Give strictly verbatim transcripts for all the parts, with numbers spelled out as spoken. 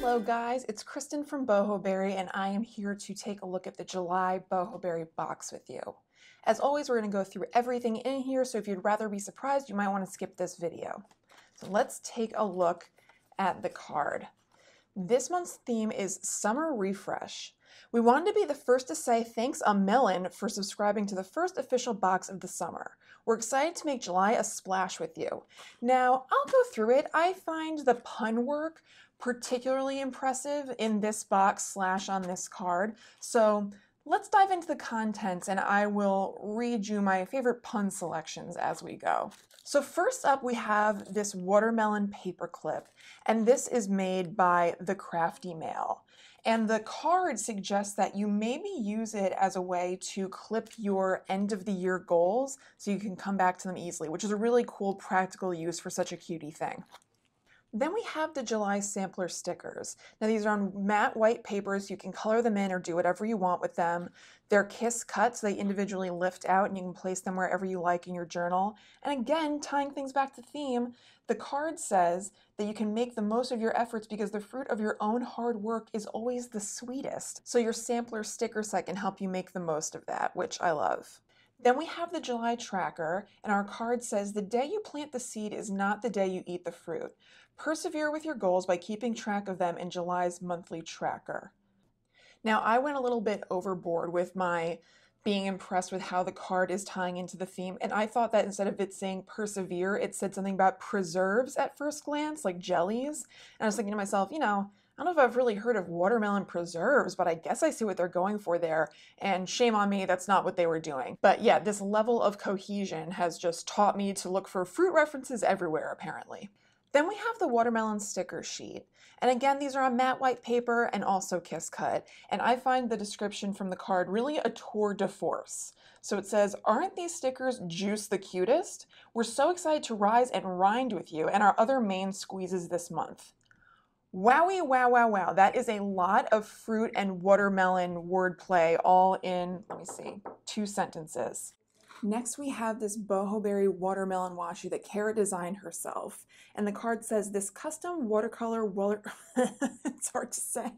Hello guys, it's Kristen from Boho Berry and I am here to take a look at the July Boho Berry box with you. As always, we're going to go through everything in here, so if you'd rather be surprised, you might want to skip this video. So let's take a look at the card. This month's theme is Summer Refresh. We wanted to be the first to say thanks a melon for subscribing to the first official box of the summer. We're excited to make July a splash with you. Now, I'll go through it. I find the pun work particularly impressive in this box slash on this card. So let's dive into the contents and I will read you my favorite pun selections as we go. So first up we have this watermelon paperclip, and this is made by The Crafty Mail. And the card suggests that you maybe use it as a way to clip your end of the year goals so you can come back to them easily, which is a really cool practical use for such a cutie thing. Then we have the July sampler stickers. Now these are on matte white papers. You can color them in or do whatever you want with them. They're kiss cut, so they individually lift out and you can place them wherever you like in your journal. And again, tying things back to theme, the card says that you can make the most of your efforts because the fruit of your own hard work is always the sweetest. So your sampler sticker set can help you make the most of that, which I love. Then we have the July tracker, and our card says the day you plant the seed is not the day you eat the fruit. Persevere with your goals by keeping track of them in July's monthly tracker. Now, I went a little bit overboard with my being impressed with how the card is tying into the theme, and I thought that instead of it saying persevere, it said something about preserves at first glance, like jellies. And I was thinking to myself, you know, I don't know if I've really heard of watermelon preserves, but I guess I see what they're going for there, and shame on me, that's not what they were doing. But yeah, this level of cohesion has just taught me to look for fruit references everywhere, apparently. Then we have the watermelon sticker sheet. And again, these are on matte white paper and also kiss cut. And I find the description from the card really a tour de force. So it says, aren't these stickers juice the cutest? We're so excited to rise and rind with you and our other main squeezes this month. Wowie, wow, wow, wow. That is a lot of fruit and watermelon wordplay all in, let me see, two sentences. Next, we have this Boho Berry watermelon washi that Kara designed herself. And the card says, this custom watercolor, water it's hard to say.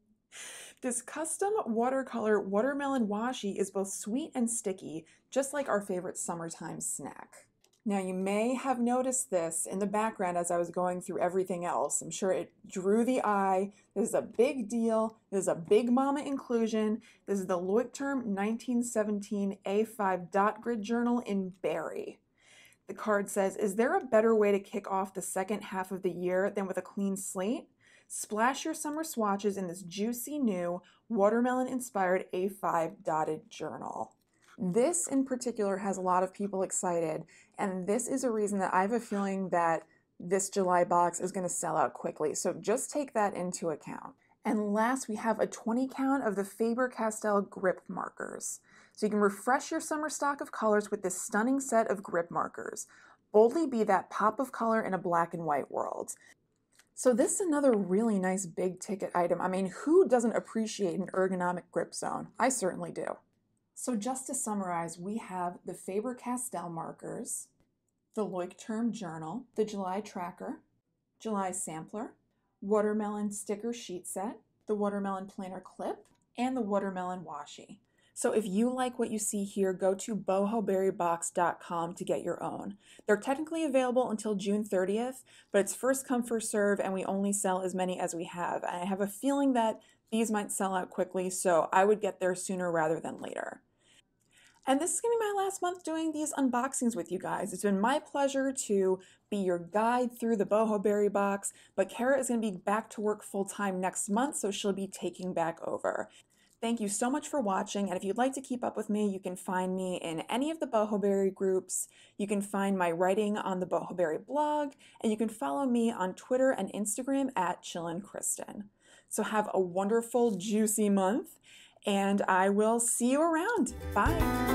This custom watercolor watermelon washi is both sweet and sticky, just like our favorite summertime snack. Now, you may have noticed this in the background as I was going through everything else. I'm sure it drew the eye. This is a big deal. This is a big mama inclusion. This is the Leuchtturm nineteen seventeen A five dot grid journal in berry. The card says, is there a better way to kick off the second half of the year than with a clean slate? Splash your summer swatches in this juicy new watermelon-inspired A five dotted journal. This in particular has a lot of people excited, and this is a reason that I have a feeling that this July box is going to sell out quickly, so just take that into account. And last, we have a twenty count of the Faber-Castell grip markers. So you can refresh your summer stock of colors with this stunning set of grip markers. Boldly be that pop of color in a black and white world. So this is another really nice big ticket item. I mean, who doesn't appreciate an ergonomic grip zone? I certainly do. So just to summarize, we have the Faber-Castell markers, the Leuchtturm journal, the July tracker, July sampler, watermelon sticker sheet set, the watermelon planner clip, and the watermelon washi. So if you like what you see here, go to boho berry box dot com to get your own. They're technically available until June thirtieth, but it's first come, first serve, and we only sell as many as we have. And I have a feeling that these might sell out quickly, so I would get there sooner rather than later. And this is going to be my last month doing these unboxings with you guys. It's been my pleasure to be your guide through the Boho Berry box, but Kara is going to be back to work full-time next month, so she'll be taking back over. Thank you so much for watching, and if you'd like to keep up with me, you can find me in any of the Boho Berry groups. You can find my writing on the Boho Berry blog, and you can follow me on Twitter and Instagram at Chillin' Kristen. So have a wonderful, juicy month, and I will see you around. Bye!